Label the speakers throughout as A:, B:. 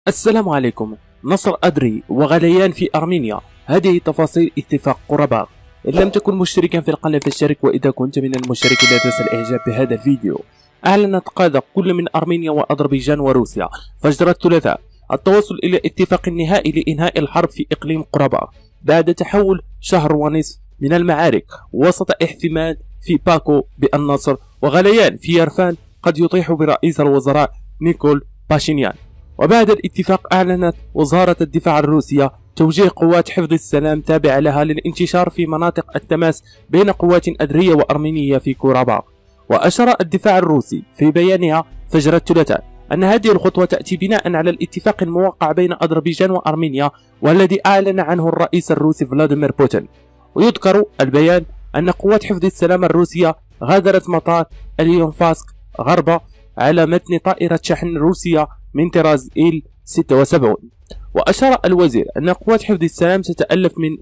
A: السلام عليكم. نصر أدري وغليان في أرمينيا، هذه تفاصيل اتفاق قرباغ. إن لم تكن مشتركا في القناة فاشترك، وإذا كنت من المشتركين لا تنسى الإعجاب بهذا الفيديو. أعلنت قادة كل من أرمينيا وأذربيجان وروسيا فجر الثلاثاء التوصل إلى اتفاق نهائي لإنهاء الحرب في إقليم قرباغ بعد تحول شهر ونصف من المعارك، وسط احتمال في باكو بالنصر وغليان في يرفان قد يطيح برئيس الوزراء نيكول باشينيان. وبعد الاتفاق أعلنت وزارة الدفاع الروسية توجيه قوات حفظ السلام تابعة لها للانتشار في مناطق التماس بين قوات أذرية وأرمينية في قرباغ. وأشار الدفاع الروسي في بيانها فجر الثلاثاء أن هذه الخطوة تأتي بناء على الاتفاق الموقع بين أذربيجان وأرمينيا، والذي أعلن عنه الرئيس الروسي فلاديمير بوتين. ويذكر البيان أن قوات حفظ السلام الروسية غادرت مطار اليونفاسك غربا على متن طائرة شحن روسية من طراز إيل 76. وأشار الوزير أن قوات حفظ السلام تتألف من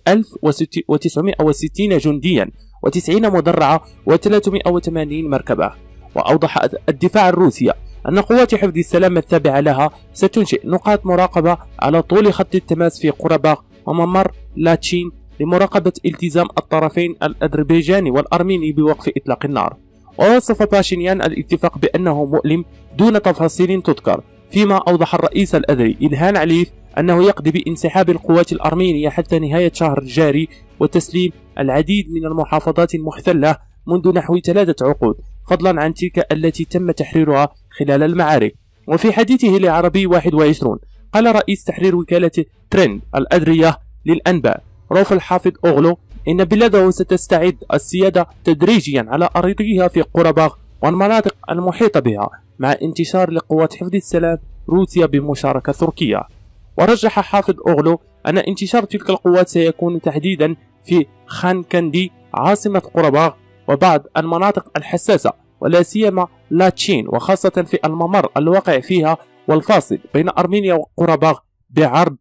A: 1960 جنديا و90 مدرعة و380 مركبة. وأوضح الدفاع الروسي أن قوات حفظ السلام التابعة لها ستنشئ نقاط مراقبة على طول خط التماس في قرباغ وممر لاتشين لمراقبة التزام الطرفين الأذربيجاني والأرميني بوقف إطلاق النار. ووصف باشينيان الاتفاق بأنه مؤلم دون تفاصيل تذكر، فيما أوضح الرئيس الأذري إلهام عليف أنه يقضي بانسحاب القوات الأرمينية حتى نهاية شهر الجاري وتسليم العديد من المحافظات المحتلة منذ نحو 3 عقود، فضلا عن تلك التي تم تحريرها خلال المعارك. وفي حديثه لعربي 21 قال رئيس تحرير وكالة ترند الأدرية للأنباء روف الحافظ أوغلو إن بلاده ستستعيد السيادة تدريجيا على أراضيها في قرباغ والمناطق المحيطة بها مع انتشار لقوات حفظ السلام روسيا بمشاركة تركيا. ورجح حافظ أوغلو أن انتشار تلك القوات سيكون تحديدا في خان كاندي عاصمة قرباغ وبعض المناطق الحساسة، ولا سيما لاتشين، وخاصة في الممر الواقع فيها والفاصل بين أرمينيا وقرباغ بعرض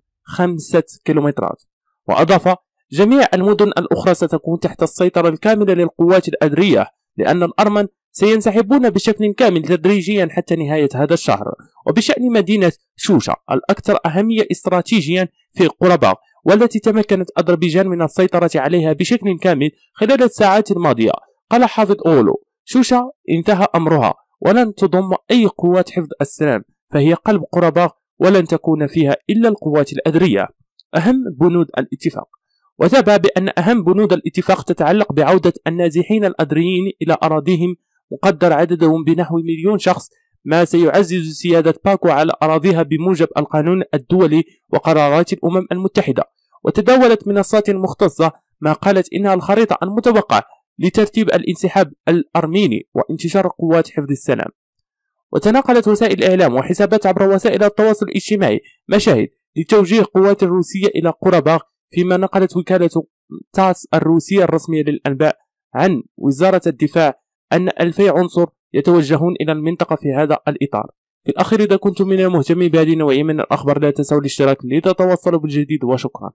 A: 5 كيلومترات. وأضاف جميع المدن الأخرى ستكون تحت السيطرة الكاملة للقوات الأذرية، لأن الأرمن سينسحبون بشكل كامل تدريجيا حتى نهاية هذا الشهر. وبشأن مدينة شوشة الأكثر أهمية استراتيجيا في قرباغ، والتي تمكنت أذربيجان من السيطرة عليها بشكل كامل خلال الساعات الماضية، قال حافظ أولو: شوشة انتهى أمرها ولن تضم أي قوات حفظ السلام، فهي قلب قرباغ ولن تكون فيها إلا القوات الأذرية. أهم بنود الاتفاق. وتابع بأن أهم بنود الاتفاق تتعلق بعودة النازحين الأذريين إلى أراضيهم، مقدر عددهم بنحو 1,000,000 شخص، ما سيعزز سيادة باكو على أراضيها بموجب القانون الدولي وقرارات الأمم المتحدة. وتداولت منصات مختصة ما قالت إنها الخريطة المتوقعة لترتيب الانسحاب الأرميني وانتشار قوات حفظ السلام. وتناقلت وسائل الإعلام وحسابات عبر وسائل التواصل الاجتماعي مشاهد لتوجيه قوات الروسية إلى قرباغ، فيما نقلت وكالة تاس الروسية الرسمية للأنباء عن وزارة الدفاع أن 2000 عنصر يتوجهون إلى المنطقة في هذا الإطار. في الأخير، إذا كنتم من المهتمين بهذه النوعية من الأخبار لا تنسوا الاشتراك لتتوصلوا بالجديد، وشكرا.